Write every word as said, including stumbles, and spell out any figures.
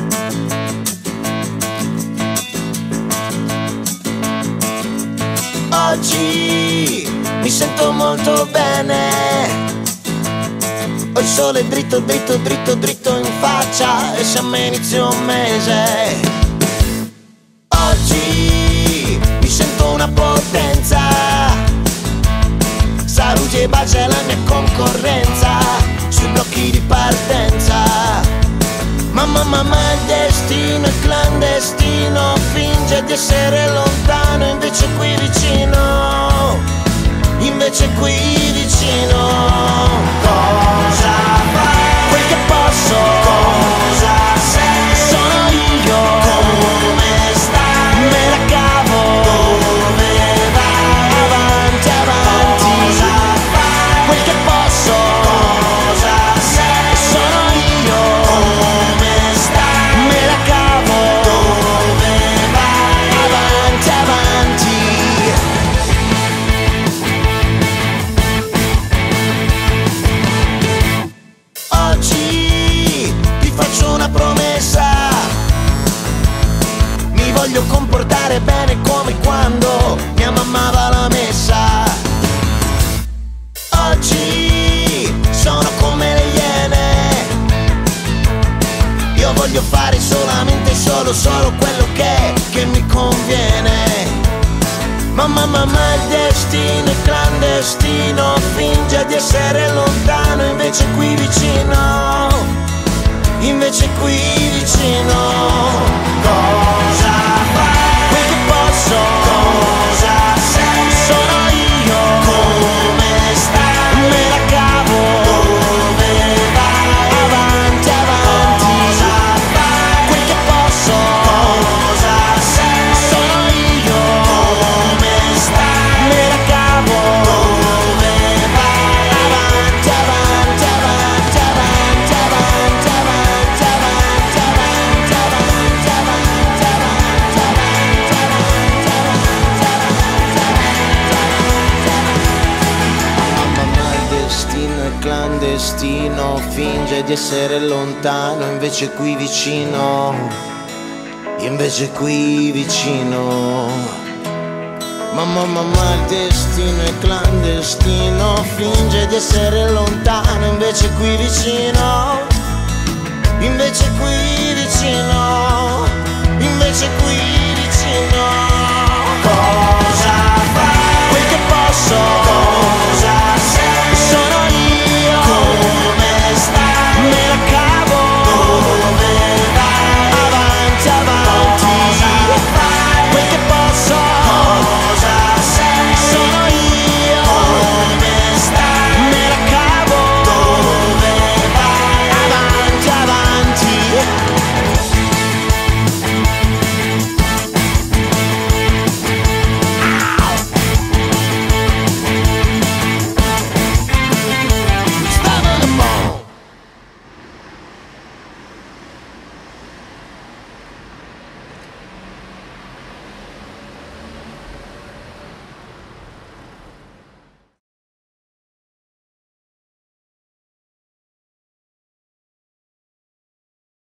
Oggi mi sento molto bene, ho il sole dritto, dritto, dritto, dritto in faccia e siamo a inizio mese. Oggi mi sento una potenza, saluti e bacia la mia concorrenza sui blocchi di partenza. Mamma, mamma, il destino è clandestino, finge di essere lontano, invece qui vicino, invece qui vicino. Cosa fai? Quel che posso. Cosa sei? Sono io. Come stai? Me la cavo. Dove vai? Avanti, avanti. Cosa fai? Quel che posso. Cosa sei? Sono io. Come stai? Me la cavo. Dove vai? Avanti, avanti. Oggi ti faccio una promessa, mi voglio comportare bene come quando mia mamma va alla messa. Oggi sono come le iene, io voglio fare solamente solo, solo quello che, che mi conviene. Mamma, mamma, il destino è clandestino, finge di essere lontano, invece qui vicino, invece qui vicino. Cosa fai? Quel che posso. Cosa sei? Sono io. Come stai? Me la cavo. Dove vai? Avanti, avanti. Cosa fai? Quel che posso. Cosa sei? Sono io. Come stai? Me la cavo. Dove vai? Avanti, avanti, avanti, avanti, avanti, avanti, avanti, avanti, avanti, avanti, avanti, avanti. Mamma, il destino è clandestino, finge di essere lontano, invece qui vicino, invece qui vicino. Mamma, mamma, il destino è clandestino, finge di essere lontano, invece qui vicino, invece qui